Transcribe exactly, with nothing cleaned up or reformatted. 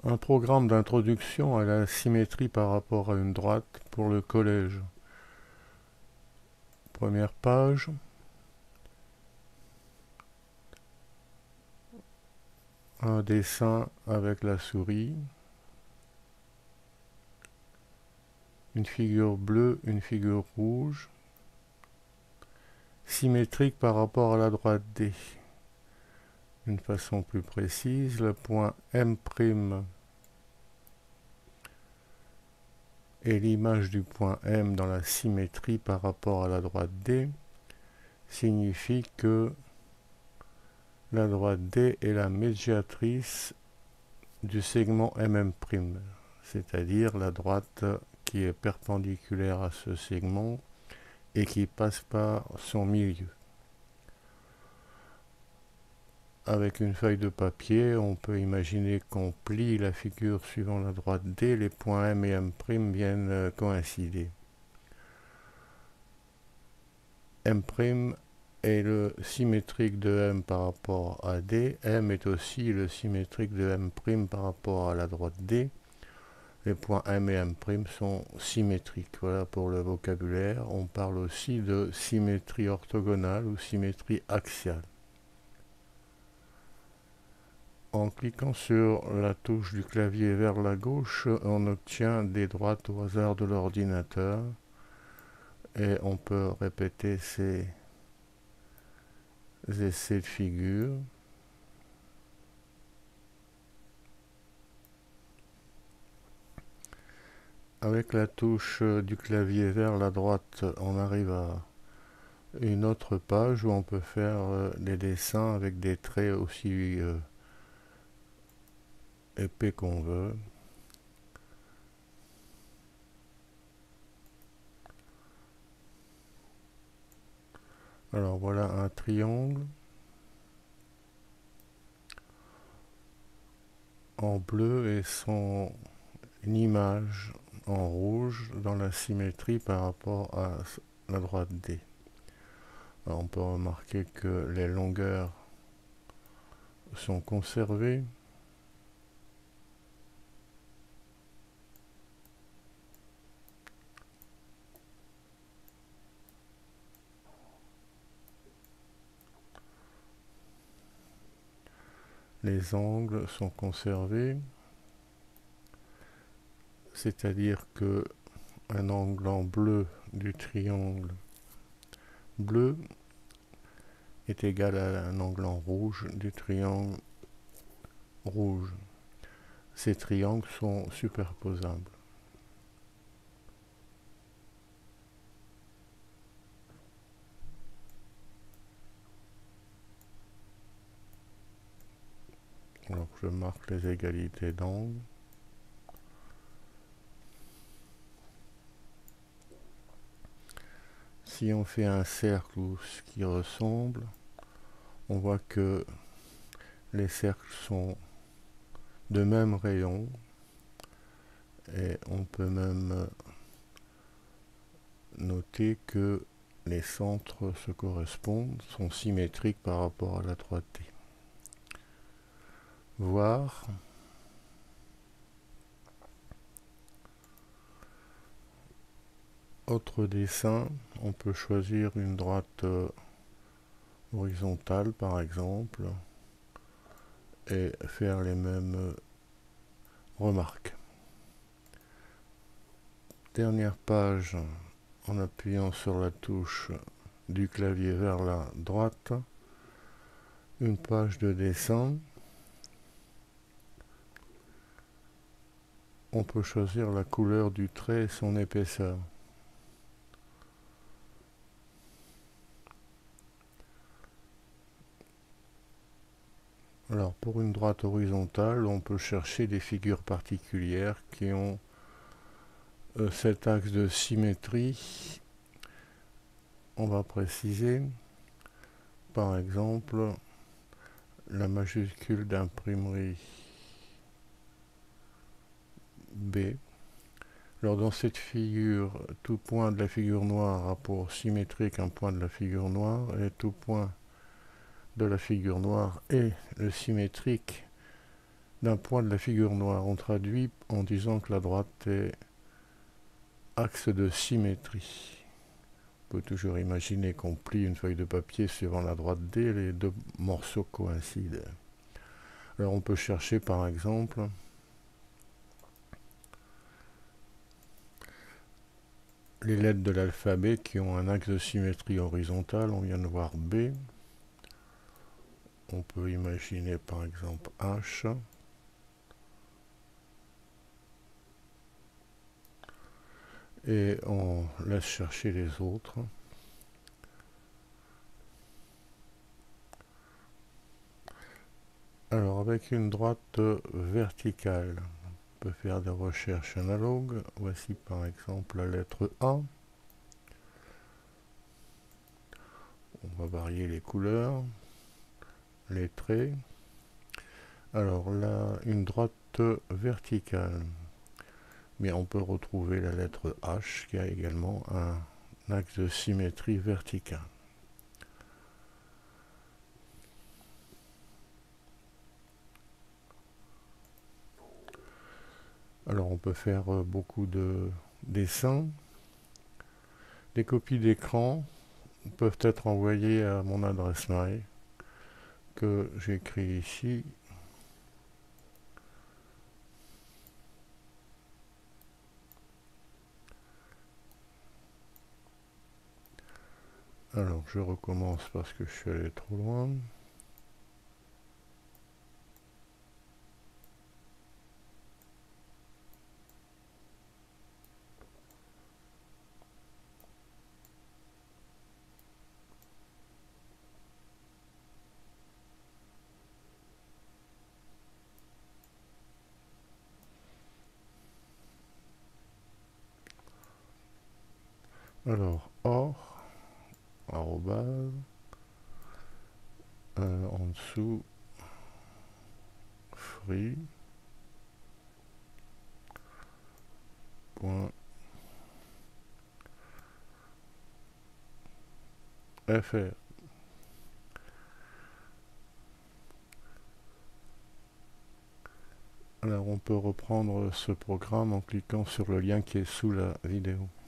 Un programme d'introduction à la symétrie par rapport à une droite pour le collège. Première page. Un dessin avec la souris. Une figure bleue, une figure rouge. Symétrique par rapport à la droite D. D'une façon plus précise, le point M' et l'image du point M dans la symétrie par rapport à la droite D signifie que la droite D est la médiatrice du segment M M', c'est-à-dire la droite qui est perpendiculaire à ce segment et qui passe par son milieu. Avec une feuille de papier, on peut imaginer qu'on plie la figure suivant la droite D, les points M et M' viennent coïncider. M' est le symétrique de M par rapport à D, M est aussi le symétrique de M' par rapport à la droite D. Les points M et M' sont symétriques. Voilà pour le vocabulaire. On parle aussi de symétrie orthogonale ou symétrie axiale. En cliquant sur la touche du clavier vers la gauche, on obtient des droites au hasard de l'ordinateur et on peut répéter ces essais de figures. Avec la touche du clavier vers la droite, on arrive à une autre page où on peut faire des dessins avec des traits aussi euh, épais qu'on veut. Alors voilà un triangle en bleu et son image en rouge dans la symétrie par rapport à la droite D. Alors on peut remarquer que les longueurs sont conservées. Les angles sont conservés, c'est-à-dire que un angle en bleu du triangle bleu est égal à un angle en rouge du triangle rouge. Ces triangles sont superposables. Alors je marque les égalités d'angle. Si on fait un cercle ou ce qui ressemble, on voit que les cercles sont de même rayon et on peut même noter que les centres se correspondent, sont symétriques par rapport à la droite D. Voir. Autre dessin, on peut choisir une droite euh, horizontale par exemple et faire les mêmes euh, remarques. Dernière page, en appuyant sur la touche du clavier vers la droite, une page de dessin. On peut choisir la couleur du trait et son épaisseur. Alors pour une droite horizontale, on peut chercher des figures particulières qui ont euh, cet axe de symétrie. On va préciser, par exemple, la majuscule d'imprimerie B. Alors dans cette figure, tout point de la figure noire a pour symétrique un point de la figure noire, et tout point de la figure noire est le symétrique d'un point de la figure noire. On traduit en disant que la droite est axe de symétrie. On peut toujours imaginer qu'on plie une feuille de papier suivant la droite D, les deux morceaux coïncident. Alors on peut chercher par exemple les lettres de l'alphabet qui ont un axe de symétrie horizontale. On vient de voir B. On peut imaginer par exemple H. Et on laisse chercher les autres. Alors avec une droite verticale, on peut faire des recherches analogues. Voici par exemple la lettre A. On va varier les couleurs, les traits. Alors là, une droite verticale. Mais on peut retrouver la lettre H qui a également un axe de symétrie verticale. Alors on peut faire beaucoup de dessins. Les copies d'écran peuvent être envoyées à mon adresse mail que j'écris ici. Alors je recommence parce que je suis allé trop loin. Alors or, arrobase, euh, en dessous, free, point, fr. Alors on peut reprendre ce programme en cliquant sur le lien qui est sous la vidéo.